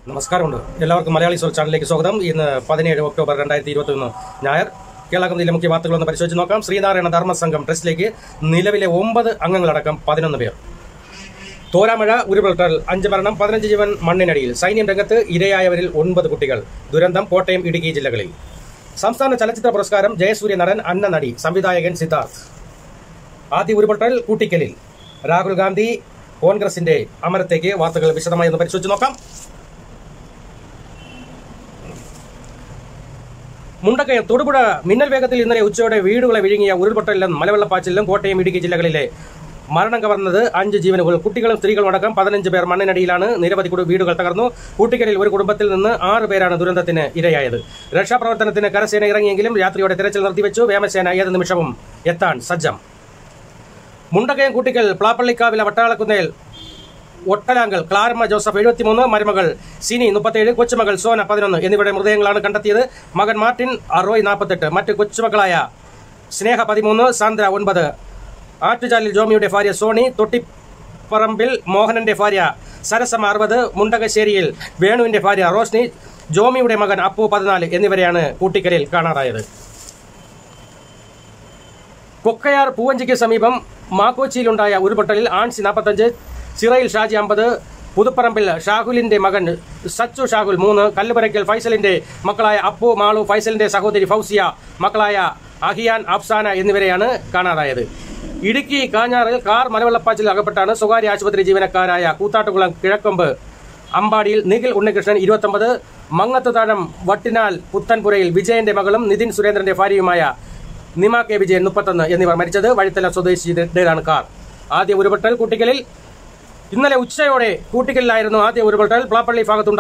നമസ്കാരമുണ്ട് എല്ലാവർക്കും മലയാളി സോൾ ചാനലിലേക്ക് സ്വാഗതം. ഇന്ന് 17 ഒക്ടോബർ 2021 ഞായർ. കേരള കൗമുദിയിലെ മുഖ്യ വാർത്തകളൊന്ന് പരിശോധിച്ച് നോക്കാം. ശ്രീനാരായണ ധർമ്മസംഘം ട്രസ്റ്റിലേക്ക് നിലവിലെ 9 അംഗങ്ങളടക്കം 11 പേർ. തോരാമഴ, ഉരുൾപൊട്ടൽ, 5 മരണം, 15 ജീവൻ മണ്ണിനടിയിൽ. സൈന്യം രംഗത്ത്, ഇരയായവരിൽ 9 കുട്ടികൾ. ദുരന്തം കോട്ടയം, ഇടുക്കി ജില്ലകളിൽ. സംസ്ഥാന ചലച്ചിത്ര പുരസ്കാരം ജയസൂര്യ നടൻ, അന്ന നടി, സംവിധായകൻ സിദ്ധാർത്ഥ്. ആദ്യ ഉരുൾപൊട്ടൽ കൂട്ടിക്കലിൽ. രാഹുൽ ഗാന്ധി കോൺഗ്രസിന്റെ അമരത്തേക്ക്. വാർത്തകൾ വിശദമായി ഒന്ന് പരിശോധിച്ച് നോക്കാം. മുണ്ടക്കയം തൊടുപുഴ മിന്നൽ വേഗത്തിൽ ഇന്നലെ ഉച്ചയോടെ വീടുകളെ വിഴുങ്ങിയ ഉരുൾപൊട്ടലിലും മലവെള്ളപ്പാച്ചിലും കോട്ടയം, ഇടുക്കി ജില്ലകളിലെ മരണം കവർന്നത് 5 ജീവനുകൾ. കുട്ടികളും സ്ത്രീകളും അടക്കം 15 പേർ മണ്ണിനടിയിലാണ്. നിരവധി വീടുകൾ തകർന്നു. കൂട്ടിക്കലിൽ ഒരു കുടുംബത്തിൽ നിന്ന് 6 പേരാണ് ദുരന്തത്തിന് ഇരയായത്. രക്ഷാപ്രവർത്തനത്തിന് കരസേന ഇറങ്ങിയെങ്കിലും രാത്രിയോടെ തെരച്ചിൽ നിർത്തിവെച്ചു. വ്യോമസേന ഏത് നിമിഷവും എത്താൻ സജ്ജം. മുണ്ടക്കയം കൂട്ടിക്കൽ പ്ലാപ്പള്ളിക്കാവില വട്ടാളക്കുന്നേൽ ഒട്ടലാങ്കൽ ക്ലാരമ്മ ജോസഫ് 73, മരുമകൾ സിനി 37, കൊച്ചുമകൾ സോന 11 എന്നിവരുടെ മൃതദേഹങ്ങളാണ് കണ്ടെത്തിയത്. മകൻ മാർട്ടിൻ റോയ് 48, മറ്റ് കൊച്ചുമകളായ സ്നേഹ 13, സാന്ദ്ര 9, ആറ്റുചാലിൽ ജോമിയുടെ ഭാര്യ സോണി, തൊട്ടിപ്പറമ്പിൽ മോഹനന്റെ ഭാര്യ സരസമ്മ 60, മുണ്ടകശ്ശേരിയിൽ വേണുവിന്റെ ഭാര്യ റോഷ്നി, ജോമിയുടെ മകൻ അപ്പു 14 എന്നിവരെയാണ് കൂട്ടിക്കലിൽ കാണാതായത്. കൊക്കയാർ പൂവഞ്ചിക്ക് സമീപം മാക്കോച്ചിയിലുണ്ടായ ഉരുൾപൊട്ടലിൽ ആൻസി 45, ചിറയിൽ ഷാജി 50, പുതുപ്പറമ്പിൽ ഷാഹുലിന്റെ മകൻ സച്ചു ഷാഹുൽ 3, കല്ലുപുരയ്ക്കൽ ഫൈസലിന്റെ മക്കളായ അപ്പു, മാളു, ഫൈസലിന്റെ സഹോദരി ഫൗസിയ, മക്കളായ അഹിയാൻ, അഫ്സാന എന്നിവരെയാണ് കാണാതായത്. ഇടുക്കി കാഞ്ഞാറിൽ കാർ മലവെള്ളപ്പാച്ചിൽ അകപ്പെട്ടാണ് സ്വകാര്യ ആശുപത്രി ജീവനക്കാരായ കൂത്താട്ടുകുളം കിഴക്കൊമ്പ് അമ്പാടിയിൽ നിഖിൽ ഉണ്ണികൃഷ്ണൻ 29, മങ്ങത്തുതാഴം വട്ടിനാൽ പുത്തൻപുരയിൽ വിജയന്റെ മകളും നിതിൻ സുരേന്ദ്രന്റെ ഭാര്യയുമായ നിമ കെ വിജയൻ 31 എന്നിവർ മരിച്ചത്. വഴിത്തല സ്വദേശിയുടേതാണ് കാർ. ആദ്യ ഉരുൾപൊട്ടൽ കൂട്ടിക്കലിൽ. ഇന്നലെ ഉച്ചയോടെ കൂട്ടിക്കലിലായിരുന്നു ആദ്യ ഉരുൾപൊട്ടൽ. പ്ലാപ്പള്ളി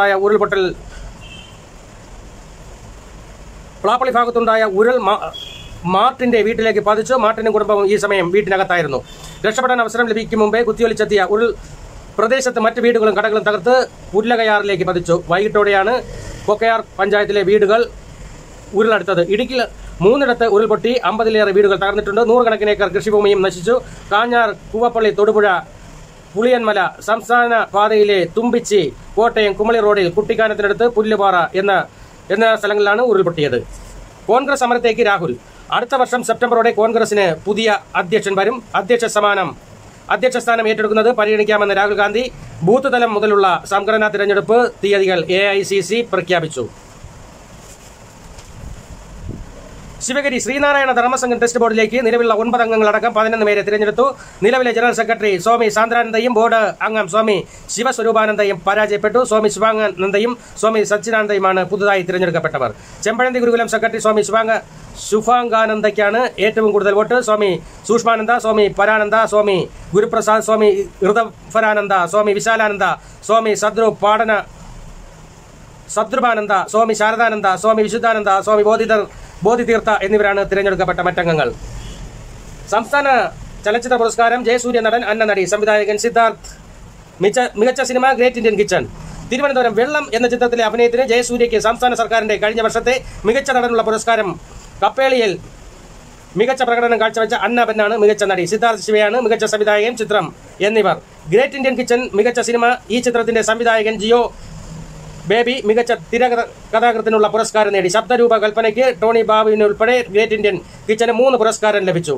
ഭാഗത്തുണ്ടായ ഉരുൾ മാർട്ടിന്റെ വീട്ടിലേക്ക് പതിച്ചു. മാർട്ടിനും കുടുംബവും ഈ സമയം വീട്ടിനകത്തായിരുന്നു. രക്ഷപ്പെടാൻ അവസരം ലഭിക്കും മുമ്പേ കുത്തിയൊലിച്ചെത്തിയ ഉരുൾ പ്രദേശത്ത് മറ്റ് വീടുകളും കടകളും തകർത്ത് പുല്ലകയാറിലേക്ക് പതിച്ചു. വൈകിട്ടോടെയാണ് കൊക്കയാർ പഞ്ചായത്തിലെ വീടുകൾ ഉരുളെടുത്തത്. ഇടുക്കിയിൽ 3 ഉരുൾപൊട്ടി 50-ലേറെ വീടുകൾ തകർന്നിട്ടുണ്ട്. 100 കണക്കിന് ഏക്കർ കൃഷിഭൂമിയും നശിച്ചു. കാഞ്ഞാർ, കൂവപ്പള്ളി, തൊടുപുഴ, പുളിയന്മല സംസ്ഥാന പാതയിലെ തുമ്പിച്ചി, കോട്ടയം കുമളി റോഡിൽ കുട്ടിക്കാനത്തിനടുത്ത് പുല്ലുപാറ എന്ന സ്ഥലങ്ങളിലാണ് ഉരുൾപൊട്ടിയത്. കോൺഗ്രസ് അമരത്തേക്ക് രാഹുൽ. അടുത്ത വർഷം സെപ്റ്റംബറോടെ കോൺഗ്രസിന് പുതിയ അധ്യക്ഷൻ വരും. അധ്യക്ഷ സ്ഥാനം ഏറ്റെടുക്കുന്നത് പരിഗണിക്കാമെന്ന് രാഹുൽ ഗാന്ധി. ബൂത്ത് തലം മുതലുള്ള സംഘടനാ തിരഞ്ഞെടുപ്പ് തീയതികൾ AICC പ്രഖ്യാപിച്ചു. ശിവഗിരി ശ്രീനാരായണ ധർമ്മസംഘം ട്രസ്റ്റ് ബോർഡിലേക്ക് നിലവിലുള്ള 9 അംഗങ്ങളടക്കം 11 പേരെ തിരഞ്ഞെടുത്തു. നിലവിലെ ജനറൽ സെക്രട്ടറി സ്വാമി സാന്ദ്രാനന്ദയും ബോർഡ് അംഗം സ്വാമി ശിവസ്വരൂപാനന്ദയും പരാജയപ്പെട്ടു. സ്വാമി ശുഭാനന്ദയും സ്വാമി സച്ചിദാനന്ദയുമാണ് പുതുതായി തിരഞ്ഞെടുക്കപ്പെട്ടവർ. ചെമ്പഴന്തി ഗുരുകുലം സെക്രട്ടറി സ്വാമി ശുഭാംഗാനന്ദയ്ക്കാണ് ഏറ്റവും കൂടുതൽ വോട്ട്. സ്വാമി സൂക്ഷ്മാനന്ദ, സ്വാമി പരാനന്ദ, സ്വാമി ഗുരുപ്രസാദ്, സ്വാമി ഋതഫരാനന്ദ, സ്വാമി വിശാലാനന്ദ, സ്വാമി സദ്രുപാനന്ദ, സ്വാമി ശാരദാനന്ദ, സ്വാമി വിശുദ്ധാനന്ദ, സ്വാമി ബോധിതീർത്ഥ എന്നിവരാണ് തിരഞ്ഞെടുക്കപ്പെട്ട മറ്റംഗങ്ങൾ. സംസ്ഥാന ചലച്ചിത്ര പുരസ്കാരം ജയസൂര്യ നടൻ, അന്ന നടി, സംവിധായകൻ സിദ്ധാർത്ഥ്. മികച്ച cinema great Indian kitchen. Thiruvananthapuram Vellam എന്ന ചിത്രത്തിലെ അഭിനയത്തിന് ജയസൂര്യയ്ക്ക് സംസ്ഥാന സർക്കാരിന്റെ കഴിഞ്ഞ വർഷത്തെ മികച്ച നടനുള്ള പുരസ്കാരം. കപ്പേളിയിൽ മികച്ച പ്രകടനം കാഴ്ചവെച്ച അന്ന ബെന്നാണ് മികച്ച നടി. സിദ്ധാർത്ഥ് ശിവയാണ് മികച്ച സംവിധായകൻ. ചിത്രം എന്നിവർ. ഗ്രേറ്റ് ഇന്ത്യൻ കിച്ചൺ മികച്ച സിനിമ. ഈ ചിത്രത്തിന്റെ സംവിധായകൻ ജിയോ ബേബി മികച്ച തിരക്കഥാകൃത്തിനുള്ള പുരസ്കാരം നേടി. ശബ്ദരൂപ കൽപ്പനയ്ക്ക് ടോണി ബാബുവിനുൾപ്പെടെ ഗ്രേറ്റ് ഇന്ത്യൻ കിച്ചന് 3 പുരസ്കാരം ലഭിച്ചു.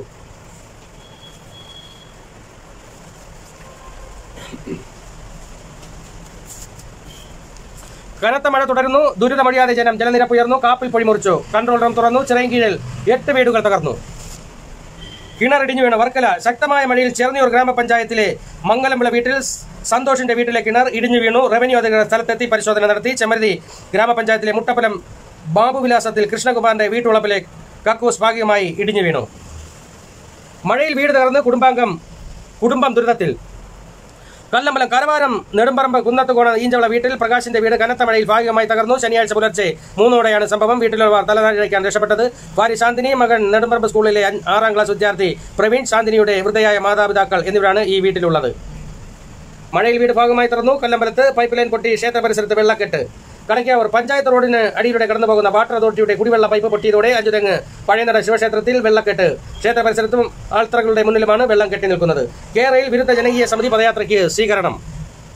കനത്ത മഴ തുടരുന്നു. ദുരിതമൊഴിയാതെ ജനം. ജലനിരപ്പ് ഉയർന്നു. കാപ്പിൽ പൊഴിമുറിച്ചു. കൺട്രോൾ റൂം തുറന്നു. ചിറയൻകീഴിൽ 8 വീടുകൾ തകർന്നു. കിണറിടിഞ്ഞു വീണ വർക്കല. ശക്തമായ മഴയിൽ ചെറുന്നിയൂർ ഗ്രാമപഞ്ചായത്തിലെ മംഗലംവിള വീട്ടിൽ സന്തോഷിന്റെ വീട്ടിലെ കിണർ ഇടിഞ്ഞു വീണു. റവന്യൂ അധികൃതർ സ്ഥലത്തെത്തി പരിശോധന നടത്തി. ചെമ്മരുതി ഗ്രാമപഞ്ചായത്തിലെ മുട്ടപ്പലം ബാബുവിലാസത്തിൽ കൃഷ്ണകുമാറിന്റെ വീട്ടുവളപ്പിലെ കക്കൂസ് ഭാഗികമായി ഇടിഞ്ഞു വീണു. മഴയിൽ വീട് തകർന്ന് കുടുംബം ദുരിതത്തിൽ. കല്ലമ്പലം കരവാരം നെടുമ്പറമ്പ് കുന്നത്തുകോണ ഈഞ്ചവള വീട്ടിൽ പ്രകാശിന്റെ വീട് കനത്ത മഴയിൽ ഭാഗികമായി തകർന്നു. ശനിയാഴ്ച പുലർച്ചെ 3:00-ഓടെയാണ് സംഭവം. വീട്ടിലുള്ളവർ തലനാഴിക്കാൻ രക്ഷപ്പെട്ടത്. ഭാര്യ ശാന്തിനി, മകൻ നെടുമ്പറമ്പ് സ്കൂളിലെ 6ാം ക്ലാസ് വിദ്യാർത്ഥി പ്രവീൺ, ശാന്തിനിയുടെ വൃദ്ധയായ മാതാപിതാക്കൾ എന്നിവരാണ് ഈ വീട്ടിലുള്ളത്. മഴയിൽ വീട് ഭാഗമായി തുറന്നു. കല്ലമ്പലത്ത് പൈപ്പ് ലൈൻ പൊട്ടി. ക്ഷേത്ര പരിസരത്ത് വെള്ളക്കെട്ട്. കടയ്ക്കാവൂർ പഞ്ചായത്ത് റോഡിന് അടിയിലൂടെ കടന്നുപോകുന്ന വാട്ടർ അതോറിറ്റിയുടെ കുടിവെള്ള പൈപ്പ് പൊട്ടിയതോടെ അഞ്ചുതെങ്ങ് പഴയനട ശിവക്ഷേത്രത്തിൽ വെള്ളക്കെട്ട്. ക്ഷേത്ര പരിസരത്തും ആൾത്തറകളുടെ മുന്നിലുമാണ് വെള്ളം കെട്ടി നിൽക്കുന്നത്. കേരളയിൽ വിരുദ്ധ ജനകീയ സമിതി പദയാത്രയ്ക്ക് സ്വീകരണം.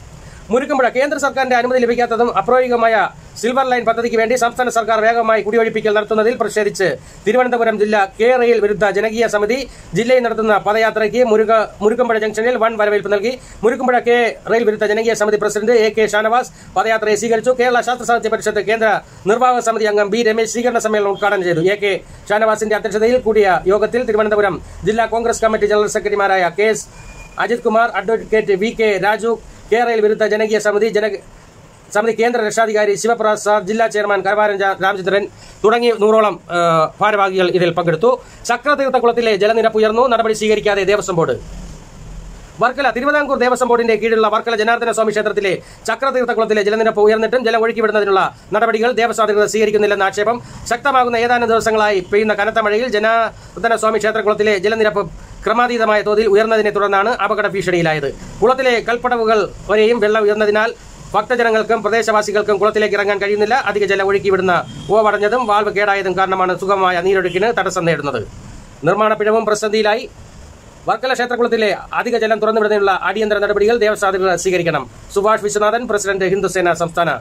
മുരുക്കുമ്പുഴ കേന്ദ്ര സർക്കാരിന്റെ അനുമതി ലഭിക്കാത്തതും അപ്രായോഗികമായ സിൽവർ ലൈൻ പദ്ധതിക്ക് വേണ്ടി സംസ്ഥാന സർക്കാർ വേഗമായി കുടിയൊഴിപ്പിക്കൽ നടത്തുന്നതിൽ പ്രതിഷേധിച്ച് തിരുവനന്തപുരം ജില്ലാ കെ റെയിൽ വിരുദ്ധ ജനകീയ സമിതി ജില്ലയിൽ നടത്തുന്ന പദയാത്രയ്ക്ക് മുരുക്കുമ്പുഴ ജംഗ്ഷനിൽ വൻ വരവേൽപ്പ് നൽകി. മുരുക്കുമ്പുഴ കെ റെയിൽ വിരുദ്ധ ജനകീയ സമിതി പ്രസിഡന്റ് A.K. ഷാനവാസ് പദയാത്രയെ സ്വീകരിച്ചു. കേരള ശാസ്ത്ര സാഹിത്യ പരിഷത്ത് കേന്ദ്ര നിർവാഹക സമിതി അംഗം B. രമേശ് സ്വീകരണ സമ്മേളനം ഉദ്ഘാടനം ചെയ്തു. A.K. ഷാനവാസിന്റെ അധ്യക്ഷതയിൽ കൂടിയ യോഗത്തിൽ തിരുവനന്തപുരം ജില്ലാ കോൺഗ്രസ് കമ്മിറ്റി ജനറൽ സെക്രട്ടറിമാരായ K.S. Ajith Kumar, advocate V.K. Raju, K rail വിരുദ്ധ ജനകീയ സമിതി കേന്ദ്ര രക്ഷാധികാരി ശിവപ്രസാദ്, ജില്ലാ ചെയർമാൻ കരവാരൻ രാമചന്ദ്രൻ തുടങ്ങി 100ഓളം ഭാരവാഹികൾ ഇതിൽ പങ്കെടുത്തു. ചക്രതീർത്ഥക്കുളത്തിലെ ജലനിരപ്പ് ഉയർന്നു, നടപടി സ്വീകരിക്കാതെ ദേവസ്വം ബോർഡ്. വർക്കല തിരുവിതാംകൂർ ദേവസ്വം ബോർഡിന്റെ കീഴിലുള്ള വർക്കല ജനാർദ്ദന സ്വാമി ക്ഷേത്രത്തിലെ ചക്രതീർത്ഥക്കുളത്തിലെ ജലനിരപ്പ് ഉയർന്നിട്ടും ജലം ഒഴുക്കിവിടുന്നതിനുള്ള നടപടികൾ ദേവസ്വം അധികൃതർ സ്വീകരിക്കുന്നില്ലെന്ന ആക്ഷേപം ശക്തമാകുന്ന ഏതാനും ദിവസങ്ങളായി പെയ്യുന്ന കനത്ത മഴയിൽ ജനാർദ്ദന സ്വാമി ക്ഷേത്രക്കുളത്തിലെ ജലനിരപ്പ് ക്രമാതീതമായ തോതിൽ ഉയർന്നതിനെ തുടർന്നാണ് അപകട ഭീഷണിയിലായത്. കുളത്തിലെ കൽപ്പടവുകൾ വരെയും വെള്ളം ഉയർന്നതിനാൽ ഭക്തജനങ്ങൾക്കും പ്രദേശവാസികൾക്കും കുളത്തിലേക്ക് ഇറങ്ങാൻ കഴിയുന്നില്ല. അധിക ജലം ഒഴുക്കിവിടുന്ന ഓവടഞ്ഞതും വാൽവ് കേടായതും കാരണമാണ് സുഗമമായ നീരൊഴുക്കിന് തടസ്സം നേരിടുന്നത്. നിർമ്മാണ പിഴവും പ്രതിസന്ധിയിലായി. വർക്കല ക്ഷേത്രകുളത്തിലെ അധിക ജലം തുറന്നുവിടുന്നതിനുള്ള അടിയന്തര നടപടികൾ ദേവസ്വം അധികൃതർ സ്വീകരിക്കണം. സുഭാഷ് വിശ്വനാഥൻ, പ്രസിഡന്റ്, ഹിന്ദുസേന സംസ്ഥാന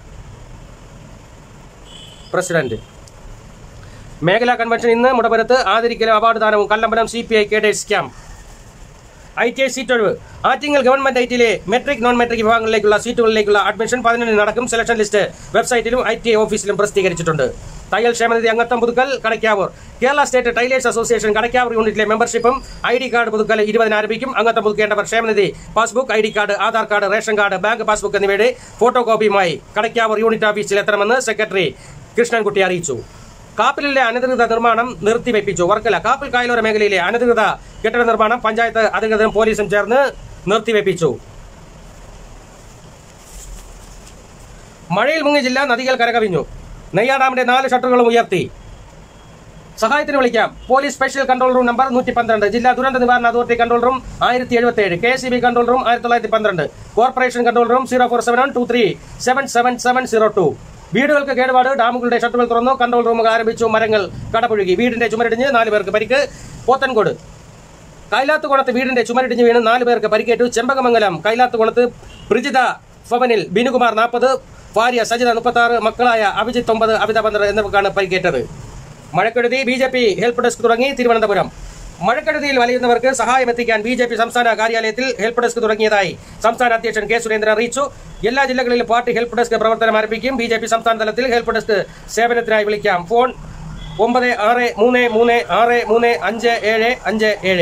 പ്രസിഡന്റ്. മേഖലാ കൺവെൻഷൻ ഇന്ന് മുടപുരത്ത്. ആദരിക്കലും അവാർഡ് ദാനവും Kallambalam CPI cadres camp. ITI seat ഒഴിവ്. ആറ്റിങ്ങൽ ഗവൺമെന്റ് ITയിലെ മെട്രിക് നോൺ മെട്രിക് വിഭാഗങ്ങളിലേക്കുള്ള സീറ്റുകളിലേക്കുള്ള അഡ്മിഷൻ 15 നടക്കും. സെലക്ഷൻ ലിസ്റ്റ് വെബ്സൈറ്റിലും ITI ഓഫീസിലും പ്രസിദ്ധീകരിച്ചിട്ടുണ്ട്. തയ്യൽ ക്ഷേമനിധി അംഗത്വം പുതുക്കൽ Kadakkavoor. Kerala state tailors association Kadakkavoor യൂണിറ്റിലെ മെമ്പർഷിപ്പും ID കാർഡ് പുതുക്കൽ 20 ആരംഭിക്കും. അംഗത്വം പുതുക്കേണ്ടവർ ക്ഷേമനിധി passbook, ID card, Aadhaar card, ration card, bank passbook എന്നിവയുടെ ഫോട്ടോ കോപ്പിയുമായി കടയ്ക്കാവൂർ യൂണിറ്റ് ഓഫീസിൽ എത്തണമെന്ന് സെക്രട്ടറി കൃഷ്ണൻകുട്ടി അറിയിച്ചു. കാപ്പിലെ അനധികൃത നിർമ്മാണം നിർത്തിവെപ്പിച്ചു. വർക്കല കാപ്പിൽ കായലോര മേഖലയിലെ അനധികൃത കെട്ടിട നിർമ്മാണം പഞ്ചായത്ത് അധികൃതരും പോലീസും ചേർന്ന് നിർത്തിവെപ്പിച്ചു. മഴയിൽ മുങ്ങി ജില്ല, നദികൾ കരകവിഞ്ഞു. നെയ്യാഡാമിന്റെ 4 ഷട്ടറുകളും ഉയർത്തി. സഹായത്തിന് വിളിക്കാം. Police special control room number 112, ജില്ലാ ദുരന്ത നിവാരണ authority control room 1077, KSEB control room 1912, corporation control room 047123777702. വീടുകൾക്ക് കേടുപാട്, ഡാമുകളുടെ ഷട്ടറുകൾ തുറന്നു, കൺട്രോൾ റൂമുകൾ ആരംഭിച്ചു. മരങ്ങൾ കടപുഴുകി, വീടിന്റെ ചുമരിടിഞ്ഞ് 4 പേർക്ക് പരിക്ക്. പോത്തൻകോട് കൈലാത്തുകുളത്ത് വീടിന്റെ ചുമരിടിഞ്ഞ് വീണ് 4 പേർക്ക് പരിക്കേറ്റു. ചെമ്പകമംഗലം കൈലാത്തുകുളത്ത് ബ്രിജിത ഭവനിൽ ബിനുകുമാർ 40, ഭാര്യ സജിത 36, മക്കളായ അഭിജിത്ത് 9, അമിത 12 എന്നിവർക്കാണ് പരിക്കേറ്റത്. മഴക്കെടുതി. BJP ഹെൽപ്പ് ഡെസ്ക് തുടങ്ങി തിരുവനന്തപുരം. മഴക്കെടുതിയിൽ വലയുന്നവർക്ക് സഹായമെത്തിക്കാൻ BJP സംസ്ഥാന കാര്യാലയത്തിൽ ഹെൽപ്പ് ഡെസ്ക് തുടങ്ങിയതായി സംസ്ഥാന അധ്യക്ഷൻ K. സുരേന്ദ്രൻ അറിയിച്ചു. എല്ലാ ജില്ലകളിലും പാർട്ടി ഹെൽപ്പ് ഡെസ്ക് പ്രവർത്തനം ആരംഭിക്കും. BJP സംസ്ഥാന തലത്തിൽ ഹെൽപ്പ് ഡെസ്ക് സേവനത്തിനായി വിളിക്കാം. ഫോൺ 9633635557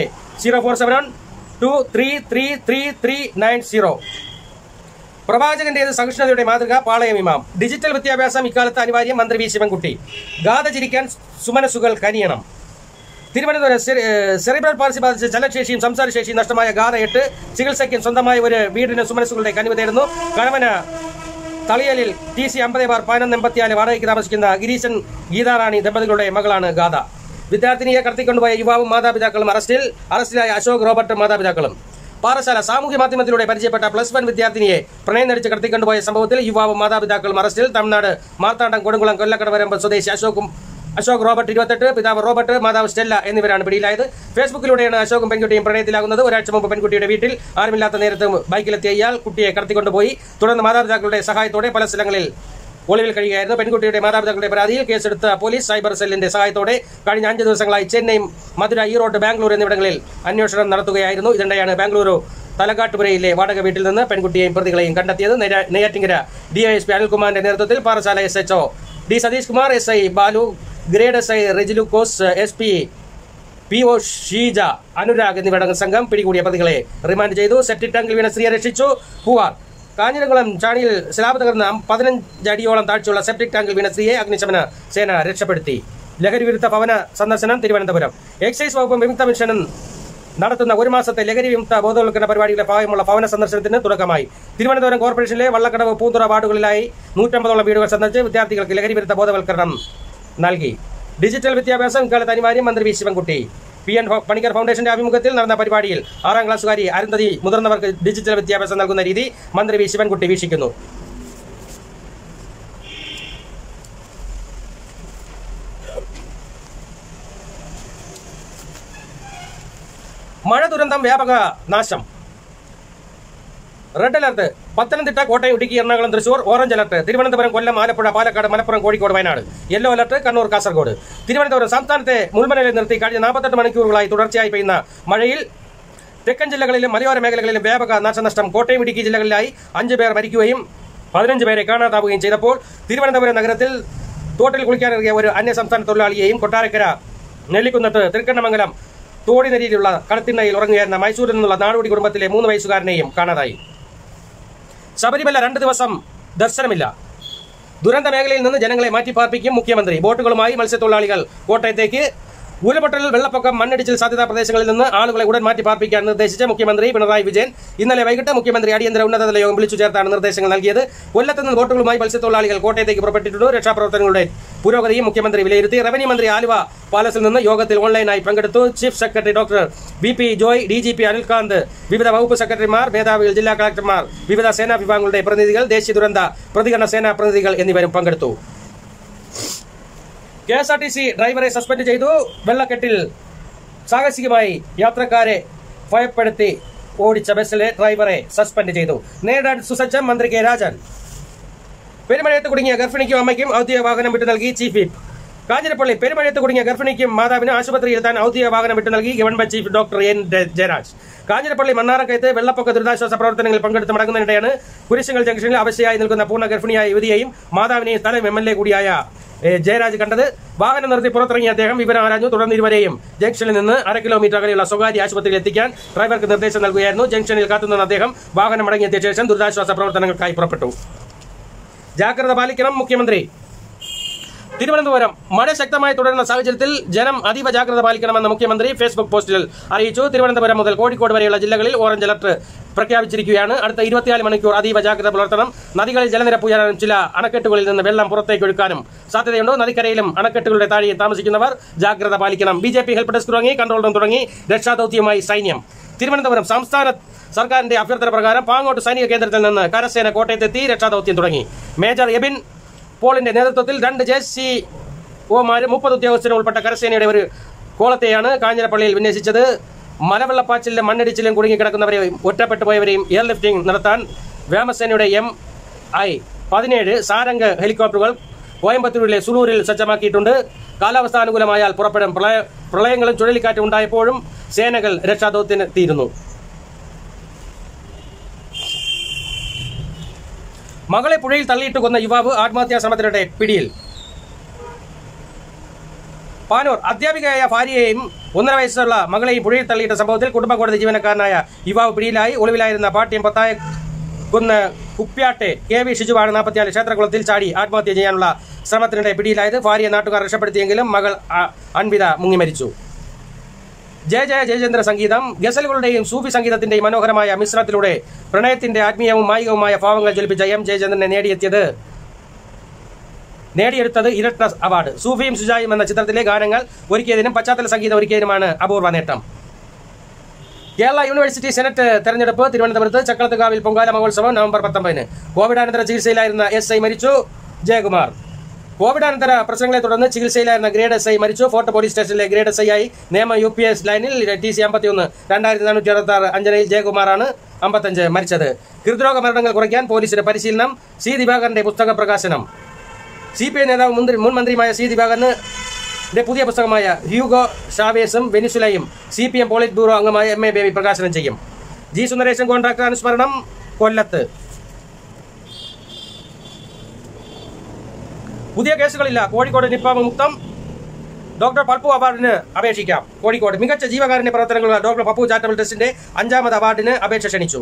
047123333390. പ്രവാചകന്റേത് സഹിഷ്ണുതയുടെ മാതൃക, പാളയം ഇമാം. ഡിജിറ്റൽ വിദ്യാഭ്യാസം ഇക്കാലത്ത് അനിവാര്യം. മന്ത്രി V. ശിവൻകുട്ടി. ഗാഥ ചിരിക്കാൻ സുമനസുകൾ കനിയണം. തിരുവനന്തപുരം സെറിബ്രൽ പാൾസി ബാധിച്ച് ചലനശേഷിയും സംസാരശേഷിയും നഷ്ടമായ ഗാഥ 8 ചികിത്സയ്ക്കും സ്വന്തമായ ഒരു വീടിന് സുമനസുകളുടെ കനിവ് തേടുന്നു. കഴവന തളിയലിൽ TC 50/1184 വാടകയ്ക്ക് താമസിക്കുന്ന ഗിരീശൻ ഗീതാറാണി ദമ്പതികളുടെ മകളാണ് ഗാഥ. വിദ്യാർത്ഥിനിയെ കടത്തിക്കൊണ്ടുപോയ യുവാവും മാതാപിതാക്കളും അറസ്റ്റിലായ അശോക് റോബർട്ട് മാതാപിതാക്കളും. പാറശാല സാമൂഹ്യ മാധ്യമത്തിലൂടെ പരിചയപ്പെട്ട +1 വിദ്യാർത്ഥിനിയെ പ്രണയം നടിച്ച് കടത്തിക്കൊണ്ടുപോയ സംഭവത്തിൽ യുവാവും മാതാപിതാക്കളും അറസ്റ്റിൽ. തമിഴ്നാട് മാർത്താണ്ഡം കൊടുങ്കുളം കൊല്ലക്കടവരമ്പ് സ്വദേശി അശോക് റോബർട്ട് 28, പിതാവ് റോബർട്ട്, മാതാവ് സ്റ്റെല്ല എന്നിവരാണ് പിടിയിലായത്. ഫേസ്ബുക്കിലൂടെയാണ് അശോകും പെൺകുട്ടിയും പ്രണയത്തിലാകുന്നത്. ഒരാഴ്ച മുമ്പ് പെൺകുട്ടിയുടെ വീട്ടിൽ ആരുമില്ലാത്ത നേരത്ത് ബൈക്കിലെത്തിയ ഇയാൾ കുട്ടിയെ കടത്തിക്കൊണ്ടുപോയി. തുടർന്ന് മാതാപിതാക്കളുടെ സഹായത്തോടെ പല സ്ഥലങ്ങളിൽ ഒളിവിൽ കഴിയുകയായിരുന്നു. പെൺകുട്ടിയുടെ മാതാപിതാക്കളുടെ പരാതിയിൽ കേസെടുത്ത പോലീസ് സൈബർ സെല്ലിന്റെ സഹായത്തോടെ കഴിഞ്ഞ 5 ദിവസങ്ങളായി ചെന്നൈ, മധുര, ഈറോഡ്, ബാംഗ്ലൂർ എന്നിവിടങ്ങളിൽ അന്വേഷണം നടത്തുകയായിരുന്നു. ഇതിനിടെയാണ് ബാംഗ്ലൂരു തലക്കാട്ടുപുരയിലെ വാടക വീട്ടിൽ നിന്ന് പെൺകുട്ടിയെയും പ്രതികളെയും കണ്ടെത്തിയത്. നെയ്യാറ്റിങ്കര DISP അനിൽകുമാറിന്റെ നേതൃത്വത്തിൽ Parassala SHO D. Sathish Kumar, SI Balu, grade SI Rejilukose, SP PO Sheeja, Anurag എന്നിവരടങ്ങുന്ന സംഘം പിടികൂടിയ പ്രതികളെ റിമാൻഡ് ചെയ്തു. സെപ്റ്റിക് ടാങ്കിൽ വീണ സ്ത്രീയെ രക്ഷിച്ചു. പൂവാർ കാഞ്ഞിരകുളം ചാണിയിൽ സ്ലാബ് തകർന്ന് 15 അടിയോളം താഴ്ചയുള്ള സെപ്റ്റിക് ടാങ്കിൽ വീണ സ്ത്രീയെ അഗ്നിശമന സേന രക്ഷപ്പെടുത്തി. ലഹരി വിരുദ്ധ ഭവന സന്ദർശനം തിരുവനന്തപുരം. എക്സൈസ് വകുപ്പും വിമുക്ത മിഷനും നടത്തുന്ന 1 മാസത്തെ ലഹരി വിമുക്ത ബോധവൽക്കരണ പരിപാടിയുടെ ഭാഗമുള്ള ഭവന സന്ദർശനത്തിന് തുടക്കമായി. തിരുവനന്തപുരം കോർപ്പറേഷനിലെ വള്ളക്കടവ്, പൂന്തുറ വാർഡുകളിലായി 150ഓളം വീടുകൾ സന്ദർശിച്ച് വിദ്യാർത്ഥികൾക്ക് ലഹരി വിരുദ്ധ ബോധവൽക്കരണം നൽകി. ഡിജിറ്റൽ വിദ്യാഭ്യാസം ഇക്കാലത്ത് അനിവാര്യം. മന്ത്രി V. ശിവൻകുട്ടി. PN പണിക്കർ ഫൗണ്ടേഷന്റെ ആഭിമുഖ്യത്തിൽ നടന്ന പരിപാടിയിൽ 6ാം ക്ലാസ്സുകാരി അരുന്ധതി മുതിർന്നവർക്ക് ഡിജിറ്റൽ വിദ്യാഭ്യാസം നൽകുന്ന രീതി മന്ത്രി V. ശിവൻകുട്ടി വീക്ഷിക്കുന്നു. മഴ ദുരന്തം, വ്യാപക നാശം. Red alert Pathanamthitta, Kottayam, Idukki, Ernakulam, Thrissur. Orange alert Thiruvananthapuram, Kollam, Alappuzha, Palakkad, Malappuram, Kozhikode, Wayanad. Yellow alert Kannur, Kasaragod. Thiruvananthapuram സംസ്ഥാനത്തെ മുൾമനയിൽ നിർത്തി കഴിഞ്ഞ 48 മണിക്കൂറുകളായി തുടർച്ചയായി പെയ്യുന്ന മഴയിൽ തെക്കൻ ജില്ലകളിലും മലയോര മേഖലകളിലും വ്യാപക നാശനഷ്ടം. കോട്ടയം, ഇടുക്കി ജില്ലകളിലായി 5 പേർ മരിക്കുകയും 15 പേരെ കാണാതാവുകയും ചെയ്തപ്പോൾ തിരുവനന്തപുരം നഗരത്തിൽ തോട്ടിൽ കുളിക്കാനിറങ്ങിയ ഒരു അന്യസംസ്ഥാന തൊഴിലാളിയെയും കൊട്ടാരക്കര, നെല്ലിക്കുന്നത്ത്, തൃക്കണ്ണമംഗലം തോടിനരിയിലുള്ള കളത്തിണ്ണയിൽ ഉറങ്ങുകയായിരുന്ന മൈസൂരിൽ നിന്നുള്ള നാടോടി കുടുംബത്തിലെ 3 വയസ്സുകാരനെയും കാണാതായി. ശബരിമല 2 ദിവസം ദർശനമില്ല. ദുരന്ത മേഖലയിൽ നിന്ന് ജനങ്ങളെ മാറ്റിപ്പാർപ്പിക്കും മുഖ്യമന്ത്രി. ബോട്ടുകളുമായി മത്സ്യത്തൊഴിലാളികൾ കോട്ടയത്തേക്ക്. ഉരുൾപൊട്ടൽ, വെള്ളപ്പൊക്കം, മണ്ണിടിച്ചിൽ സാധ്യതാ പ്രദേശങ്ങളിൽ നിന്ന് ആളുകളെ ഉടൻ മാറ്റി പാർപ്പിക്കാൻ നിർദ്ദേശിച്ച മുഖ്യമന്ത്രി പിണറായി വിജയൻ ഇന്നലെ വൈകിട്ട് മുഖ്യമന്ത്രി അടിയന്തര ഉന്നതതല യോഗം വിളിച്ചു ചേർത്താണ് നിർദ്ദേശങ്ങൾ നൽകിയത്. കൊല്ലത്ത് നിന്ന് ബോട്ടുകളുമായി മത്സ്യത്തൊഴിലാളികൾ കോട്ടയത്തേക്ക് പുറപ്പെട്ടിട്ടുണ്ട്. രക്ഷാപ്രവർത്തനങ്ങളുടെ പുരോഗതിയും മുഖ്യമന്ത്രി വിലയിരുത്തി. റവന്യൂ മന്ത്രി ആലുവ പാലസിൽ നിന്ന് യോഗത്തിൽ ഓൺലൈനായി പങ്കെടുത്തു. Chief secretary doctor BP Joy, DGP Anilkant, വിവിധ വകുപ്പ് സെക്രട്ടറിമാർ, മേധാവികൾ, ജില്ലാ കളക്ടർമാർ, വിവിധ സേനാ വിഭാഗങ്ങളുടെ പ്രതിനിധികൾ, ദേശീയ ദുരന്ത പ്രതികരണ സേനാ പ്രതിനിധികൾ എന്നിവരും പങ്കെടുത്തു. KSRTC ഡ്രൈവറെ സസ്പെൻഡ് ചെയ്തു. വെള്ളക്കെട്ടിൽ സാഹസികമായി യാത്രക്കാരെ ഭയപ്പെടുത്തി ഓടിച്ച ബസ്സിലെ ഡ്രൈവറെ സസ്പെൻഡ് ചെയ്തു. നേരിടാൻ സുസജ്ജം മന്ത്രി K രാജൻ. പെരുമഴയത്ത് കുടുങ്ങിയ ഗർഭിണിക്കും അമ്മയ്ക്കും ഔദ്യോഗിക വാഹനം വിട്ടു നൽകി ചീഫ് വിപ്പ്. കാഞ്ഞിരപ്പള്ളി പെരുമഴയത്ത് കുടുങ്ങിയ ഗർഭിണിക്കും മാതാവിന് ആശുപത്രിയിലെത്താൻ ഔദ്യോഗിക വാഹനം വിട്ടു നൽകി government chief doctor N Jayaraj. Kanjirappally മണ്ണാറക്കയത്ത് വെള്ളപ്പൊക്ക ദുരിതാശ്വാസ പ്രവർത്തനങ്ങളിൽ പങ്കെടുത്ത് മടങ്ങുന്നതിനിടെയാണ് കുരിശുങ്ങൾ ജംഗ്ഷനിൽ അവശയായി നിൽക്കുന്ന പൂർണ്ണ ഗർഭിണിയായ യുവതിയെയും മാതാവിനെയും സ്ഥലം MLA കൂടിയായ ജയരാജ് കണ്ടത്. വാഹനം നിർത്തി പുറത്തിറങ്ങിയ അദ്ദേഹം വിവരം ആരാഞ്ഞു. തുടർന്ന് ഇരുവരെയും ജംഗ്ഷനിൽ നിന്ന് 1/2 കിലോമീറ്റർ അകലെയുള്ള സ്വകാര്യ ആശുപത്രിയിൽ എത്തിക്കാൻ ഡ്രൈവർക്ക് നിർദ്ദേശം നൽകുകയായിരുന്നു. ജംഗ്ഷനിൽ കാത്തുനിന്ന അദ്ദേഹം വാഹനം മടങ്ങിയെത്തിയ ശേഷം ദുരിതാശ്വാസ പ്രവർത്തനങ്ങൾക്കായി പുറപ്പെട്ടു. ജാഗ്രത പാലിക്കണം മുഖ്യമന്ത്രി. തിരുവനന്തപുരം മഴ ശക്തമായി തുടരുന്ന സാഹചര്യത്തിൽ ജനം അതീവ ജാഗ്രത പാലിക്കണമെന്ന് മുഖ്യമന്ത്രി ഫേസ്ബുക്ക് പോസ്റ്റിൽ അറിയിച്ചു. തിരുവനന്തപുരം മുതൽ കോഴിക്കോട് വരെയുള്ള ജില്ലകളിൽ ഓറഞ്ച് അലർട്ട് പ്രഖ്യാപിച്ചിരിക്കുകയാണ്. അടുത്ത 24 മണിക്കൂർ അതീവ ജാഗ്രത പുലർത്തണം. നദികളിൽ ജലനിരപ്പ് ഉയരാനും ചില അണക്കെട്ടുകളിൽ നിന്ന് വെള്ളം പുറത്തേക്ക് ഒഴുക്കാനും സാധ്യതയുണ്ടോ. നദിക്കരയിലും അണക്കെട്ടുകളുടെ താഴെയും താമസിക്കുന്നവർ ജാഗ്രത പാലിക്കണം. BJP ഹെൽപ്പ് ഡെസ്ക് തുടങ്ങി, കൺട്രോൾ റൂം തുടങ്ങി, രക്ഷാദൌത്യവുമായി സൈന്യം. തിരുവനന്തപുരം സംസ്ഥാന സർക്കാരിന്റെ അഭ്യർത്ഥന പ്രകാരം പാങ്ങോട്ട് സൈനിക കേന്ദ്രത്തിൽ നിന്ന് കരസേന കോട്ടയത്തെത്തി രക്ഷാദൌത്യം തുടങ്ങി. മേജർ എബിൻ പോളിന്റെ നേതൃത്വത്തിൽ 2 JCOമാരും 30 ഉദ്യോഗസ്ഥരും ഉൾപ്പെട്ട കരസേനയുടെ ഒരു കോളത്തെയാണ് കാഞ്ഞിരപ്പള്ളിയിൽ വിന്യസിച്ചത്. മലവെള്ളപ്പാച്ചിലും മണ്ണിടിച്ചിലും കുടുങ്ങിക്കിടക്കുന്നവരെയും ഒറ്റപ്പെട്ടു പോയവരെയും എയർലിഫ്റ്റിംഗ് നടത്താൻ വ്യോമസേനയുടെ MI-17 സാരംഗ് ഹെലികോപ്റ്ററുകൾ കോയമ്പത്തൂരിലെ സുളൂരിൽ സജ്ജമാക്കിയിട്ടുണ്ട്. കാലാവസ്ഥ അനുകൂലമായാൽ പുറപ്പെടും. പ്രളയങ്ങളും ചുഴലിക്കാറ്റും ഉണ്ടായപ്പോഴും സേനകൾ രക്ഷാദൌത്യത്തിനെത്തിയിരുന്നു. മകളെ പുഴയിൽ തള്ളിയിട്ട് കൊന്ന യുവാവ് ആത്മഹത്യാ ശ്രമത്തിനിടെ പിടിയിൽ. പാനൂർ അധ്യാപികയായ ഭാര്യയെയും 1.5 വയസ്സുള്ള മകളെയും പുഴയിൽ തള്ളിയിട്ട സംഭവത്തിൽ കുടുംബ കോടതി ജീവനക്കാരനായ യുവാവ് പിടിയിലായി. ഒളിവിലായിരുന്ന പാട്യം പത്തായക്കുന്ന് കുപ്പ്യാട്ടെ KV ഷിജുവാണ് 44 ക്ഷേത്രകുളത്തിൽ ചാടി ആത്മഹത്യ ചെയ്യാനുള്ള ശ്രമത്തിനിടെ പിടിയിലായത്. ഭാര്യയെ നാട്ടുകാർ രക്ഷപ്പെടുത്തിയെങ്കിലും മകൾ അൻവിത മുങ്ങി മരിച്ചു. ജയചന്ദ്ര സംഗീതം. ഗസലുകളുടെയും സൂഫി സംഗീതത്തിന്റെയും മനോഹരമായ മിശ്രണത്തിലൂടെ പ്രണയത്തിന്റെ ആത്മീയവും മായികവുമായ ഭാവങ്ങൾ ജ്വലിപ്പിച്ച M ജയചന്ദ്രനെ നേടിയെടുത്തത് ഇരട്ട അവാർഡ്. സൂഫിയും സുജായും എന്ന ചിത്രത്തിലെ ഗാനങ്ങൾ ഒരുക്കിയതിനും പശ്ചാത്തല സംഗീതം ഒരുക്കിയതിനുമാണ് അപൂർവ നേട്ടം. കേരള യൂണിവേഴ്സിറ്റി സെനറ്റ് തെരഞ്ഞെടുപ്പ്. തിരുവനന്തപുരത്ത് ചക്രത്തുകാവിൽ പൊങ്കാല മഹോത്സവം നവംബർ 19. കോവിഡാനന്തര ചികിത്സയിലായിരുന്ന SI മരിച്ചു. ജയകുമാർ. കോവിഡാനന്തര പ്രശ്നങ്ങളെ തുടർന്ന് ചികിത്സയിലായിരുന്ന ഗ്രേഡ് SI മരിച്ചു. ഫോർട്ട് പോലീസ് സ്റ്റേഷനിലെ ഗ്രേഡ് SI ആയി നിയമ UPS ലൈനിൽ TC 51 2466 അഞ്ചനയിൽ ജയകുമാറാണ് 55 മരിച്ചത്. ഹൃദ്രോഗ മരണങ്ങൾ കുറയ്ക്കാൻ പോലീസിന് പരിശീലനം. C ദിവാകരന്റെ പുസ്തക പ്രകാശനം. CPI നേതാവ് മുൻ മന്ത്രിയുമായ C ദിവാകരന്റെ പുതിയ പുസ്തകമായ ഹ്യൂഗോ ഷാവേസും വെനിസുലയും CPM പോളിറ്റ് ബ്യൂറോ അംഗമായ MA ബേബി പ്രകാശനം ചെയ്യും. G സുന്ദരേശൻ കോൺട്രാക്ടർ അനുസ്മരണം കൊല്ലത്ത്. പുതിയ കേസുകളില്ല. കോഴിക്കോട് നിപ്പ മുക്തം. ഡോക്ടർ പപ്പു അവാർഡിന് അപേക്ഷിക്കാം. കോഴിക്കോട് മികച്ച ജീവകാരുണ്യ പ്രവർത്തനങ്ങളുള്ള ഡോക്ടർ പപ്പു ചാരിറ്റബിൾ ട്രസ്റ്റിന്റെ 5ാമത് അവാർഡിന് അപേക്ഷ ക്ഷണിച്ചു.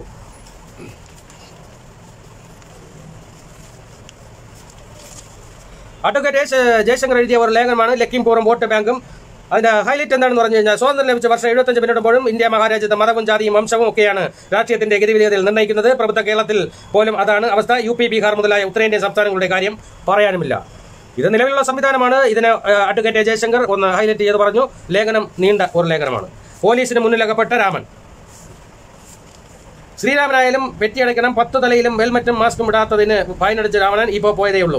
അഡ്വക്കേറ്റ് ജയശങ്കർ എഴുതിയ ഒരു ലേഖനമാണ് ലക്കിംപൂറും വോട്ട് ബാങ്കും. അതിന്റെ ഹൈലൈറ്റ് എന്താണെന്ന് പറഞ്ഞു കഴിഞ്ഞാൽ, സ്വാതന്ത്ര്യം ലഭിച്ച വർഷം 75 പിന്നിടുമ്പോഴും ഇന്ത്യ മഹാരാജ്യത്ത് മതവും ജാതിയും വംശവും ഒക്കെയാണ് രാഷ്ട്രീയത്തിന്റെ ഗതിവിധിയിൽ നിർണ്ണയിക്കുന്നത്. പ്രബുദ്ധ കേരളത്തിൽ പോലും അതാണ് അവസ്ഥ. UP, ബീഹാർ മുതലായ ഉത്തരേന്ത്യൻ സംസ്ഥാനങ്ങളുടെ കാര്യം പറയാനുമില്ല. ഇത് നിലവിലുള്ള സംവിധാനമാണ്. ഇതിന് അഡ്വക്കേറ്റ് ജയശങ്കർ ഒന്ന് ഹൈലൈറ്റ് ചെയ്ത് പറഞ്ഞു. ലേഖനം നീണ്ട ഒരു ലേഖനമാണ്. പോലീസിന് മുന്നിലകപ്പെട്ട രാമൻ. ശ്രീരാമനായാലും പെറ്റിയടയ്ക്കണം. 10 തലയിലും ഹെൽമറ്റും മാസ്കും ഇടാത്തതിന് ഫൈനടിച്ച് രാവണൻ ഇപ്പോൾ പോയതേയുള്ളൂ.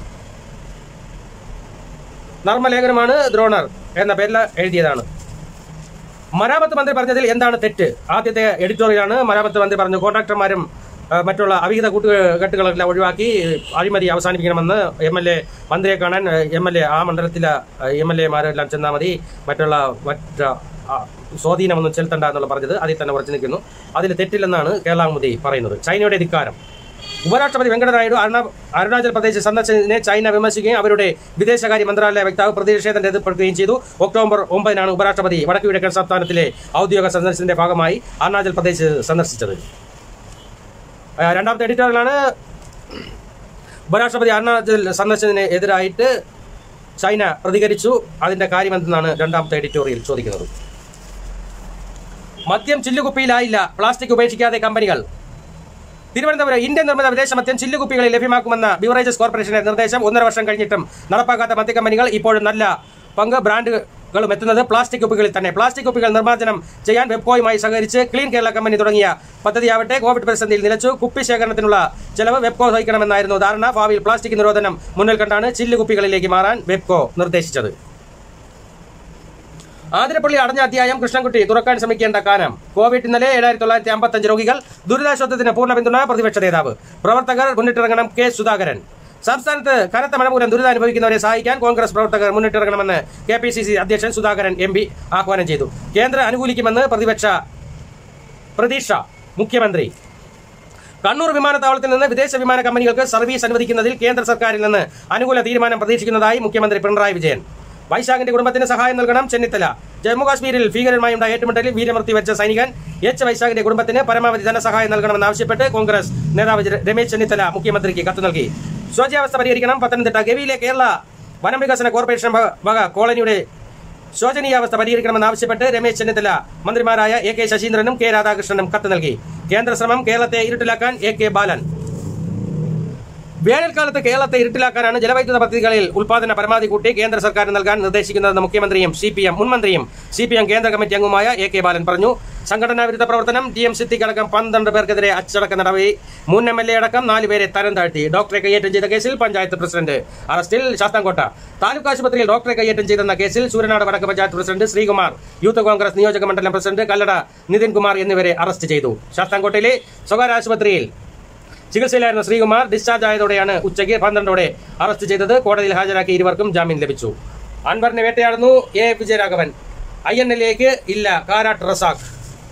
നർമ്മലേഖനമാണ്. ദ്രോണർ എന്ന പേരിൽ എഴുതിയതാണ്. മരാമത്ത് മന്ത്രി പറഞ്ഞതിൽ എന്താണ് തെറ്റ്? ആദ്യത്തെ എഡിറ്റോറിയലാണ്. മരാമത്ത് മന്ത്രി പറഞ്ഞു, കോൺട്രാക്ടർമാരും മറ്റുള്ള അവിഹിത കൂട്ടുകെട്ടുകളെല്ലാം ഒഴിവാക്കി അഴിമതി അവസാനിപ്പിക്കണമെന്ന് MLA മന്ത്രിയെ കാണാൻ MLA ആ മണ്ഡലത്തിലെ MLA-മാരെല്ലാം ചെന്നാൽ മതി, മറ്റുള്ള സ്വാധീനമൊന്നും ചെലുത്തണ്ട എന്നുള്ള പറഞ്ഞത് അതിൽ തന്നെ ഉറച്ചു നിൽക്കുന്നു. അതിൽ തെറ്റില്ലെന്നാണ് കേരളാമുദി പറയുന്നത്. ചൈനയുടെ ധിക്കാരം. ഉപരാഷ്ട്രപതി വെങ്കടനായിഡു അരുണാചൽ പ്രദേശ് സന്ദർശനത്തിനെ ചൈന വിമർശിക്കുകയും അവരുടെ വിദേശകാര്യ മന്ത്രാലയ വക്താവ് പ്രതിഷേധം രേഖപ്പെടുത്തുകയും ചെയ്തു. ഒക്ടോബർ 9 ഉപരാഷ്ട്രപതി വടക്കു കിഴക്കൻ സംസ്ഥാനത്തിലെ ഔദ്യോഗിക സന്ദർശനത്തിന്റെ ഭാഗമായി അരുണാചൽ പ്രദേശ് സന്ദർശിച്ചത്. രണ്ടാമത്തെ എഡിറ്റോറിയലാണ് ഉപരാഷ്ട്രപതി അരുണാചൽ സന്ദർശനത്തിന് എതിരായിട്ട് ചൈന പ്രതികരിച്ചു. അതിന്റെ കാര്യമെന്തെന്നാണ് രണ്ടാമത്തെ എഡിറ്റോറിയൽ ചോദിക്കുന്നത്. മദ്യം ചില്ലുകുപ്പിയിലായില്ല, പ്ലാസ്റ്റിക് ഉപേക്ഷിക്കാതെ കമ്പനികൾ. തിരുവനന്തപുരം ഇന്ത്യൻ നിർമ്മിത വിദേശ മദ്യം ചില്ലുകുപ്പികളിൽ ലഭ്യമാക്കുമെന്ന ബിവറേജസ് കോർപ്പറേഷന്റെ നിർദ്ദേശം 1.5 വർഷം കഴിഞ്ഞിട്ടും നടപ്പാക്കാത്ത മദ്യക്കമ്പനികൾ ഇപ്പോഴും നല്ല പങ്ക് ബ്രാൻഡുകളും എത്തുന്നത് പ്ലാസ്റ്റിക് കുപ്പികളിൽ തന്നെ. പ്ലാസ്റ്റിക് കുപ്പികൾ നിർമ്മാർജ്ജനം ചെയ്യാൻ വെബ്കോയുമായി സഹകരിച്ച് ക്ലീൻ കേരള കമ്പനി തുടങ്ങിയ പദ്ധതിയാവട്ടെ കോവിഡ് പ്രതിസന്ധിയിൽ നിലച്ചു. കുപ്പി ശേഖരണത്തിനുള്ള ചെലവ് വെബ്കോ വഹിക്കണമെന്നായിരുന്നു ധാരണ. ഭാവിയിൽ പ്ലാസ്റ്റിക് നിരോധനം മുന്നിൽ കണ്ടാണ് ചില്ലുകുപ്പികളിലേക്ക് മാറാൻ വെബ്കോ നിർദ്ദേശിച്ചത്. ആതിരപ്പള്ളി അടഞ്ഞ അധ്യായം കൃഷ്ണൻകുട്ടി തുറക്കാൻ ശ്രമിക്കേണ്ട കാനം. കോവിഡ് ഇന്നലെ 7955 രോഗികൾ. ദുരിതാശ്വാസത്തിന് പൂർണ്ണ പിന്തുണ പ്രതിപക്ഷ നേതാവ്. പ്രവർത്തകർ മുന്നിട്ടിറങ്ങണം. കെ സുധാകരൻ. സംസ്ഥാനത്ത് കനത്ത മഴ മൂലം ദുരിതമനുഭവിക്കുന്നവരെ സഹായിക്കാൻ കോൺഗ്രസ് പ്രവർത്തകർ മുന്നിട്ടിറങ്ങണമെന്ന് KPCC അധ്യക്ഷൻ സുധാകരൻ MP ആഹ്വാനം ചെയ്തു. കേന്ദ്രം അനുകൂലിക്കുമെന്ന് പ്രതിപക്ഷ പ്രതീക്ഷ മുഖ്യമന്ത്രി. കണ്ണൂർ വിമാനത്താവളത്തിൽ നിന്ന് വിദേശ വിമാന കമ്പനികൾക്ക് സർവീസ് അനുവദിക്കുന്നതിൽ കേന്ദ്ര സർക്കാരിൽ നിന്ന് അനുകൂല തീരുമാനം പ്രതീക്ഷിക്കുന്നതായി മുഖ്യമന്ത്രി പിണറായി വിജയൻ. വൈശാഖിന്റെ കുടുംബത്തിന് സഹായം നൽകണം ചെന്നിത്തല. ജമ്മുകാശ്മീരിൽ ഭീകരന്മാരുണ്ടായ ഏറ്റുമുട്ടലിൽ വീരമൃത്യു വരിച്ച സൈനികൻ വൈശാഖിന്റെ കുടുംബത്തിന് പരമാവധി ധനസഹായം നൽകണമെന്നാവശ്യപ്പെട്ട് കോൺഗ്രസ് നേതാവ് രമേശ് ചെന്നിത്തല മുഖ്യമന്ത്രിക്ക് കത്ത് നൽകി. ശോച്യാവസ്ഥ പരിഹരിക്കണം. പത്തനംതിട്ട ഗവിയിലെ കേരള വനം വികസന കോർപ്പറേഷൻ വക കോളനിയുടെ ശോചനീയാവസ്ഥ പരിഹരിക്കണമെന്നാവശ്യപ്പെട്ട് രമേശ് ചെന്നിത്തല മന്ത്രിമാരായ AK ശശീന്ദ്രനും K രാധാകൃഷ്ണനും കത്ത് നൽകി. കേന്ദ്ര ശ്രമം കേരളത്തെ ഇരുട്ടിലാക്കാൻ AK ബാലൻ. വേനൽക്കാലത്ത് കേരളത്തെ ഇരുട്ടിലാക്കാനാണ് ജലവൈദ്യുത പദ്ധതികളിൽ ഉൽപാദന പരമാവധി കൂട്ടി കേന്ദ്ര സർക്കാർ നൽകാൻ നിർദ്ദേശിക്കുന്നതെന്ന് മുഖ്യമന്ത്രിയും CPM മുൻ മന്ത്രിയും CPM കേന്ദ്ര കമ്മിറ്റി അംഗവുമായ AK ബാലൻ പറഞ്ഞു. സംഘടനാ വിരുദ്ധ പ്രവർത്തനം TM സിദ്ദിഖ് അടക്കം 12 പേർക്കെതിരെ അച്ചടക്ക നടപടി. മുൻ MLA അടക്കം 4 പേരെ തരം താഴ്ത്തി. ഡോക്ടറെ കയ്യേറ്റം ചെയ്ത കേസിൽ പഞ്ചായത്ത് പ്രസിഡന്റ് അറസ്റ്റിൽ. ശാസ്താംകോട്ട താലൂക്ക് ആശുപത്രിയിൽ ഡോക്ടറെ കയ്യേറ്റം ചെയ്തെന്ന കേസിൽ സൂര്യനാട് വടക്ക് പഞ്ചായത്ത് പ്രസിഡന്റ് ശ്രീകുമാർ, യൂത്ത് കോൺഗ്രസ് നിയോജക മണ്ഡലം പ്രസിഡന്റ് കല്ലട നിതിൻ കുമാർ എന്നിവരെ അറസ്റ്റ് ചെയ്തു. ശാസ്താംകോട്ടയിലെ സ്വകാര്യ ആശുപത്രിയിൽ ചികിത്സയിലായിരുന്ന ശ്രീകുമാർ ഡിസ്ചാർജ് ആയതോടെയാണ് ഉച്ചയ്ക്ക് 12 അറസ്റ്റ് ചെയ്തത്. കോടതിയിൽ ഹാജരാക്കി ഇരുവർക്കും ജാമ്യം ലഭിച്ചു. അൻവറിനെ വേട്ടയാടുന്നു A വിജയരാഘവൻ. INLലേക്ക് ഇല്ല കാരാട്ട് റസാഖ്.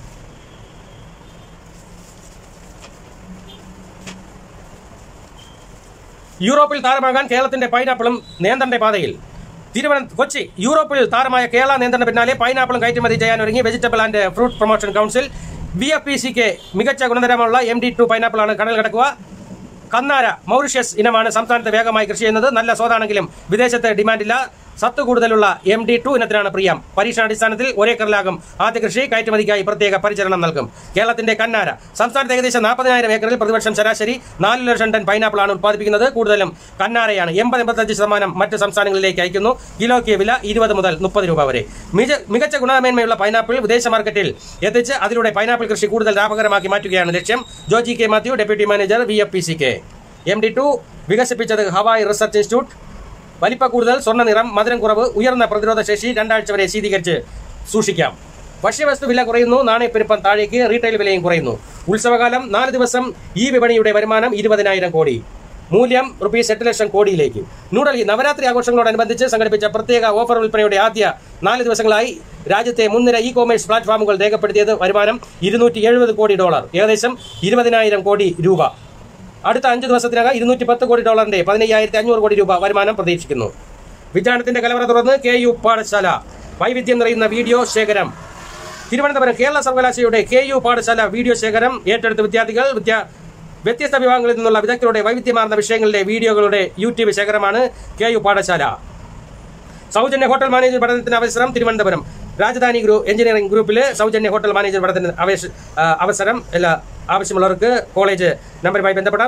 യൂറോപ്പിൽ താരമാകാൻ കേരളത്തിന്റെ പൈനാപ്പിളും നേന്ത്രന്റെ പാതയിൽ. കൊച്ചി. യൂറോപ്പിൽ താരമായ കേരള നേന്ത്രന്റെ പിന്നാലെ പൈനാപ്പിളും കയറ്റുമതി ചെയ്യാനൊരുങ്ങി vegetable and fruit promotion council. VFPCക്ക് മികച്ച ഗുണനിലവാരമുള്ള MD2 പൈനാപ്പിളാണ് കടൽ കിടക്കുക. കന്നാര മൗറിഷ്യസ് ഇനമാണ് സംസ്ഥാനത്ത് വേഗമായി കൃഷി ചെയ്യുന്നത്. നല്ല സ്വാദാണെങ്കിലും വിദേശത്ത് ഡിമാൻഡില്ല. സത്ത് കൂടുതലുള്ള MD2 ഇനത്തിനാണ് പ്രിയം. പരീക്ഷണാടിസ്ഥാനത്തിൽ ഒരേക്കറിലാകും ആദ്യ കൃഷി. കയറ്റുമതിക്കായി പ്രത്യേക പരിചരണം നൽകും. കേരളത്തിന്റെ കന്നാര. സംസ്ഥാനത്ത് ഏകദേശം 40,000 ഏക്കറിൽ പ്രതിവർഷം ശരാശരി 4 ലക്ഷം ടൺ പൈനാപ്പിളാണ് ഉത്പാദിപ്പിക്കുന്നത്. കൂടുതലും കന്നാരയാണ്. 80-85% മറ്റ് സംസ്ഥാനങ്ങളിലേക്ക് അയക്കുന്നു. കിലോയ്ക്ക് വില 20 മുതൽ 30 രൂപ വരെ. മികച്ച ഗുണമേന്മയുള്ള പൈനാപ്പിൾ വിദേശ മാർക്കറ്റിൽ എത്തിച്ച് അതിലൂടെ പൈനാപ്പിൾ കൃഷി കൂടുതൽ ലാഭകരമാക്കി മാറ്റുകയാണ് ലക്ഷ്യം. Joji K Mathew, deputy manager VFPCK. MD2 വികസിപ്പിച്ചത് ഹവായ് റിസർച്ച് ഇൻസ്റ്റിറ്റ്യൂട്ട്. വലിപ്പ കൂടുതൽ, സ്വർണ്ണ നിറം, മധുരം കുറവ്, ഉയർന്ന പ്രതിരോധ ശേഷി, 2 ആഴ്ച വരെ ശീതീകരിച്ച് സൂക്ഷിക്കാം. ഭക്ഷ്യവസ്തു വില കുറയുന്നു. നാണയപ്പെരുപ്പം താഴേക്ക്. റീറ്റെയിൽ വിലയും കുറയുന്നു. ഉത്സവകാലം 4 ദിവസം. ഈ വിപണിയുടെ വരുമാനം 20,000 കോടി. മൂല്യം ₹8 ലക്ഷം കോടിയിലേക്ക്. ന്യൂഡൽഹി. നവരാത്രി ആഘോഷങ്ങളോടനുബന്ധിച്ച് സംഘടിപ്പിച്ച പ്രത്യേക ഓഫർ വിൽപ്പനയുടെ ആദ്യ 4 ദിവസങ്ങളായി രാജ്യത്തെ മുൻനിര ഇ-കോമേഴ്സ് പ്ലാറ്റ്ഫോമുകൾ രേഖപ്പെടുത്തിയത് വരുമാനം $270 കോടി, ഏകദേശം 20,000 കോടി രൂപ. അടുത്ത 5 ദിവസത്തിനകം $210 കോടി, 15,500 കോടി രൂപ വരുമാനം പ്രതീക്ഷിക്കുന്നു. വിജ്ഞാനത്തിന്റെ കലവറ തുറന്ന് KU പാഠശാല. വൈവിധ്യം നിറയുന്ന വീഡിയോ ശേഖരം. തിരുവനന്തപുരം കേരള സർവകലാശാലയുടെ KU പാഠശാല വീഡിയോ ശേഖരം ഏറ്റെടുത്ത വിദ്യാർത്ഥികൾ. വ്യത്യസ്ത വിഭാഗങ്ങളിൽ നിന്നുള്ള വിദഗ്ധരുടെ വൈവിധ്യമാർന്ന വിഷയങ്ങളുടെ വീഡിയോകളുടെ YouTube ശേഖരമാണ് KU പാഠശാല. സൗജന്യ ഹോട്ടൽ മാനേജർ പഠനത്തിന് അവസരം. തിരുവനന്തപുരം രാജധാനി എഞ്ചിനീയറിംഗ് ഗ്രൂപ്പില് സൗജന്യ ഹോട്ടൽ മാനേജർ പഠനത്തിന് അവസരം. എല്ലാ ആവശ്യമുള്ളവർക്ക് കോളേജ് നമ്പറുമായി ബന്ധപ്പെടാം.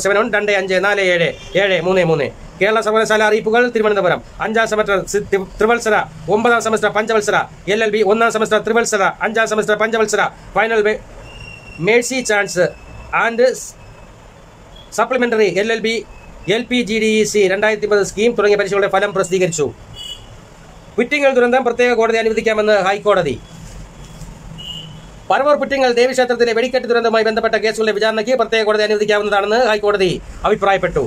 0471254733. കേരള സർവകലാശാല അറിയിപ്പുകൾ. തിരുവനന്തപുരം 5ാം സെമസ്റ്റർ ത്രിവത്സര, 9ാം സെമസ്റ്റർ പഞ്ചവത്സര, LLB 1ാം സെമസ്റ്റർ ത്രിവത്സര, 5ാം സെമസ്റ്റർ പഞ്ചവത്സര, final mercy chance and supplementary LLB LPGDEC 2030 scheme തുടങ്ങിയ പരീക്ഷകളുടെ ഫലം പ്രസിദ്ധീകരിച്ചു. വിറ്റിങ്ങൽ ദുരന്തം പ്രത്യേക കോടതി അനുവദിക്കാമെന്ന് ഹൈക്കോടതി. പറവൂർ പുറ്റിങ്ങൽ ദേവീക്ഷേത്രത്തിലെ വെടിക്കെട്ട് ദുരന്തവുമായി ബന്ധപ്പെട്ട കേസുകളുടെ വിചാരണയ്ക്ക് പ്രത്യേക കോടതി അനുവദിക്കാവുന്നതാണെന്ന് ഹൈക്കോടതി അഭിപ്രായപ്പെട്ടു.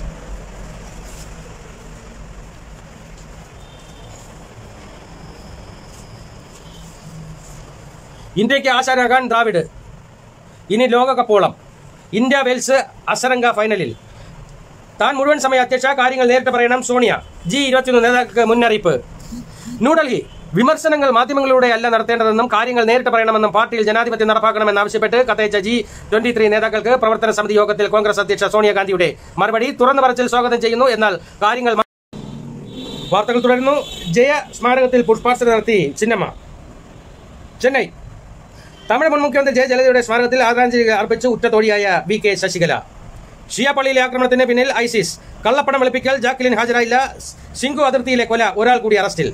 ഇന്ത്യയ്ക്ക് ആശാനാകാൻ ദ്രാവിഡ്. ഇനി ലോകകപ്പോളം. ഇന്ത്യ വെൽസ് അസരംഗ ഫൈനലിൽ. താൻ മുഴുവൻ സമയ അധ്യക്ഷ, കാര്യങ്ങൾ നേരിട്ട് പറയണം സോണിയ. G21 നേതാക്കൾക്ക് മുന്നറിയിപ്പ്. ന്യൂഡൽഹി. വിമർശനങ്ങൾ മാധ്യമങ്ങളിലൂടെ അല്ല നടത്തേണ്ടതെന്നും കാര്യങ്ങൾ നേരിട്ട് പറയണമെന്നും പാർട്ടിയിൽ ജനാധിപത്യം നടപ്പാക്കണമെന്നാവശ്യപ്പെട്ട് കത്തയച്ച G23 നേതാക്കൾക്ക് പ്രവർത്തന സമിതി യോഗത്തിൽ കോൺഗ്രസ് അധ്യക്ഷ സോണിയാഗാന്ധിയുടെ മറുപടി. തുറന്നു പറച്ചിൽ സ്വാഗതം ചെയ്യുന്നു, എന്നാൽ കാര്യങ്ങൾ. വാർത്തകൾ തുടരുന്നു. ജയ സ്മാരകത്തിൽ പുഷ്പാർച്ചന നടത്തി ചിന്നമ്മ. ചെന്നൈ. തമിഴ് മുൻ മുഖ്യമന്ത്രി ജയലളിതയുടെ സ്മാരകത്തിൽ ആദരാഞ്ജലി അർപ്പിച്ച് ഉറ്റതോഴിയായ VK ശശികല. ഷിയ പള്ളിയിലെ ആക്രമണത്തിന് പിന്നിൽ ഐസിസ്. കള്ളപ്പണം വെളുപ്പിക്കൽ. ജാക്ലിൻ ഹാജരായില്ല. സിംഗു അതിർത്തിയിലെ കൊല. ഒരാൾ കൂടി അറസ്റ്റിൽ.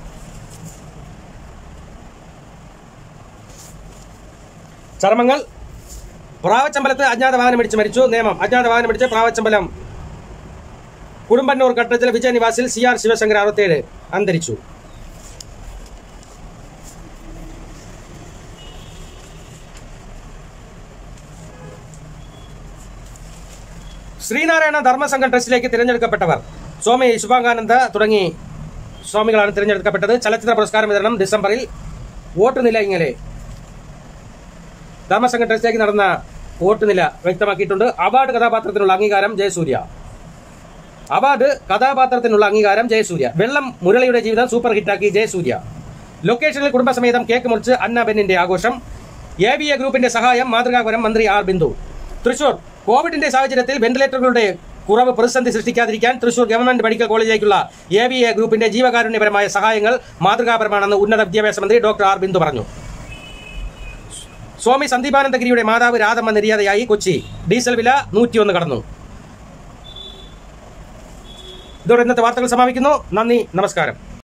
ചർമ്മങ്ങൾ. പ്രാവച്ചമ്പലത്ത് അജ്ഞാത വാഹനം ഇടിച്ച് മരിച്ചു. നേമം. അജ്ഞാത വാഹനം ഇടിച്ച് പ്രാവച്ചമ്പലം കുടുംബന്നൂർ ഘട്ടത്തിലെ വിജയ നിവാസിൽ CR ശിവശങ്കർ 67 അന്തരിച്ചു. ശ്രീനാരായണ ധർമ്മസംഘം ട്രസ്റ്റിലേക്ക് തിരഞ്ഞെടുക്കപ്പെട്ടവർ. സ്വാമി ശുഭാംഗാനന്ദ തുടങ്ങി സ്വാമികളാണ് തിരഞ്ഞെടുക്കപ്പെട്ടത്. ചലച്ചിത്ര പുരസ്കാരം വിതരണം ഡിസംബറിൽ. വോട്ട് നില ഇങ്ങനെ. ധർമ്മസംഘം ട്രസ്റ്റിലേക്ക് നടന്ന വോട്ട് നില വ്യക്തമാക്കിയിട്ടുണ്ട്. അവാർഡ് കഥാപാത്രത്തിനുള്ള അംഗീകാരം ജയസൂര്യ. അവാർഡ് കഥാപാത്രത്തിനുള്ള അംഗീകാരം ജയസൂര്യ. വെള്ളം മുരളിയുടെ ജീവിതം സൂപ്പർ ഹിറ്റാക്കി ജയസൂര്യ. ലൊക്കേഷനിൽ കുടുംബസമേതം കേക്ക് മുറിച്ച് അന്ന ബെന്നിന്റെ ആഘോഷം. ABA ഗ്രൂപ്പിന്റെ സഹായം മാതൃകാപരം. മന്ത്രി R ബിന്ദു. തൃശൂർ. കോവിഡിന്റെ സാഹചര്യത്തിൽ വെന്റിലേറ്ററുകളുടെ കുറവ് പ്രതിസന്ധി സൃഷ്ടിക്കാതിരിക്കാൻ തൃശൂർ ഗവൺമെന്റ് മെഡിക്കൽ കോളേജിലേക്കുള്ള ABA ഗ്രൂപ്പിന്റെ ജീവകാരുണ്യപരമായ സഹായങ്ങൾ മാതൃകാപരമാണെന്ന് ഉന്നത വിദ്യാഭ്യാസ മന്ത്രി ഡോക്ടർ R ബിന്ദു പറഞ്ഞു. സ്വാമി സന്ദീപാനന്ദഗിരിയുടെ മാതാവ് രാധമ്മ നിര്യാതയായി. കൊച്ചി. ഡീസൽ വില 101 കടന്നു. ഇതോടെ ഇന്നത്തെ വാർത്തകൾ സമാപിക്കുന്നു. നന്ദി, നമസ്കാരം.